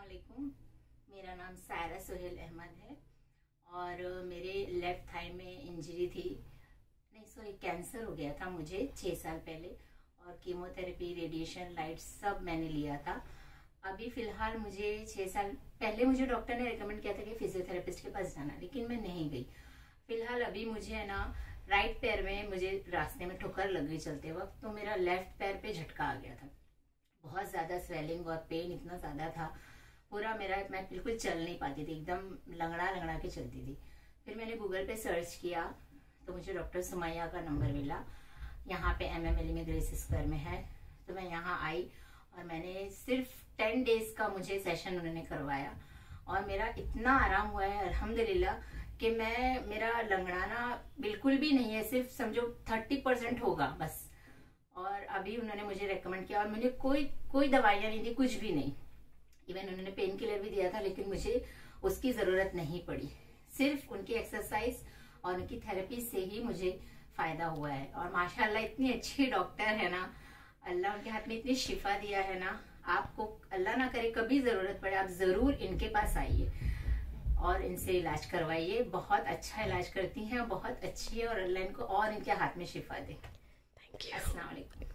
अस्सलामुअलैकुम। मेरा नाम सायरा सुहेल अहमद है और मेरे लेफ्ट थाई में इंजरी थी, नहीं सॉरी कैंसर हो गया था मुझे 6 साल पहले और कीमोथेरेपी, रेडिएशन, लाइट सब मैंने लिया था। अभी फिलहाल मुझे 6 साल पहले मुझे डॉक्टर ने रिकमेंड किया था कि फिजियोथेरेपिस्ट के पास जाना, लेकिन मैं नहीं गई। फिलहाल अभी मुझे है ना राइट पैर में मुझे रास्ते में ठोकर लग गई चलते वक्त, तो मेरा लेफ्ट पैर पे झटका आ गया था। बहुत ज्यादा स्वेलिंग और पेन इतना ज्यादा था, पूरा मेरा मैं बिल्कुल चल नहीं पाती थी, एकदम लंगड़ा लंगड़ा के चलती थी। फिर मैंने गूगल पे सर्च किया तो मुझे डॉक्टर सुमैया का नंबर मिला। यहाँ पे MMLE में ग्रेस स्क्वायर में है, तो मैं यहाँ आई और मैंने सिर्फ 10 डेज का मुझे सेशन उन्होंने करवाया और मेरा इतना आराम हुआ है अल्हम्दुलिल्लाह कि मेरा लंगड़ाना बिल्कुल भी नहीं है, सिर्फ समझो 30% होगा बस। और अभी उन्होंने मुझे रेकमेंड किया और मैंने कोई दवाइयां नहीं दी, कुछ भी नहीं। इवन उन्होंने पेन किलर भी दिया था, लेकिन मुझे उसकी जरूरत नहीं पड़ी। सिर्फ उनकी एक्सरसाइज और उनकी थेरेपी से ही मुझे फायदा हुआ है। और माशाल्लाह इतनी अच्छी डॉक्टर है ना, अल्लाह उनके हाथ में इतनी शिफा दिया है ना। आपको अल्लाह ना करे कभी जरूरत पड़े, आप जरूर इनके पास आइए और इनसे इलाज करवाइए। बहुत अच्छा इलाज करती हैं, बहुत अच्छी है और अल्लाह इनको और इनके हाथ में शिफा दे। Thank you. अस्सलाम वालेकुम।